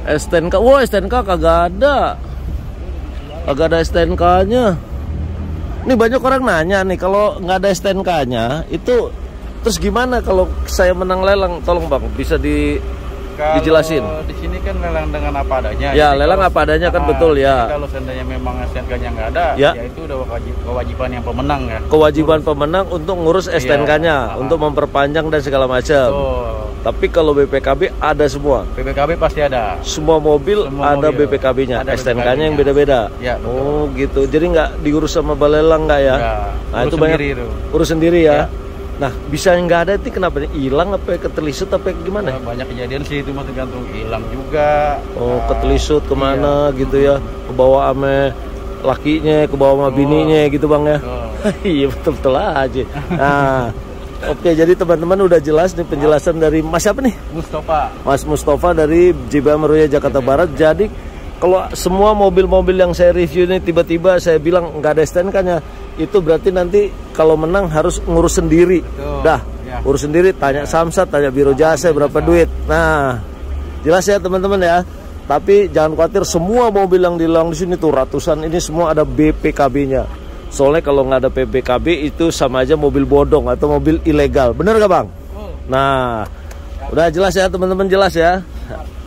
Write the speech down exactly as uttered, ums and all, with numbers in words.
S T N K, wah S T N K kagak ada, kagak ada S T N K-nya. Ini banyak orang nanya nih, kalau nggak ada S T N K-nya itu, terus gimana kalau saya menang lelang? Tolong bang, bisa di kalau dijelasin. Di sini kan lelang dengan apa adanya. Ya, jadi lelang kalau, apa adanya kan nah, betul ya. Kalau seandainya memang S T N K-nya nggak ada, ya. ya itu udah wajib, kewajiban yang pemenang ya. Kewajiban ngurus. Pemenang untuk ngurus S T N K-nya, ya. untuk memperpanjang dan segala macam. Tapi kalau B P K B ada semua. B P K B pasti ada. Semua mobil Semua ada mobil. B P K B-nya, S T N K-nya yang beda-beda. Ya, oh gitu. Jadi nggak diurus sama balelang nggak ya? Nggak. Nah Urus itu banyak itu. urus sendiri ya. Ya. Nah bisa nggak ada itu kenapa? Hilang apa ketelisut apa gimana? Nah, banyak kejadian sih itu mah tergantung hilang juga. Oh nah, ketelisut kemana iya. gitu ya? Kebawa ame lakinya, kebawa sama oh. bininya gitu bang ya? Oh. Iya betul-betul aja. Nah. Oke, jadi teman-teman udah jelas nih penjelasan dari Mas siapa nih? Mustafa. Mas Mustafa dari J B A Meruya Jakarta Barat. Jadi kalau semua mobil-mobil yang saya review ini tiba-tiba saya bilang nggak ada S T N K-nya, itu berarti nanti kalau menang harus ngurus sendiri. Betul. Dah, ya. Urus sendiri, tanya Samsat, tanya Biro Jasa berapa duit. Nah, jelas ya teman-teman ya. Tapi jangan khawatir, semua mobil yang dilelang di sini tuh ratusan ini semua ada B P K B-nya. Soalnya kalau nggak ada P P K B itu sama aja mobil bodong atau mobil ilegal. Bener gak bang? Nah, udah jelas ya teman-teman, jelas ya.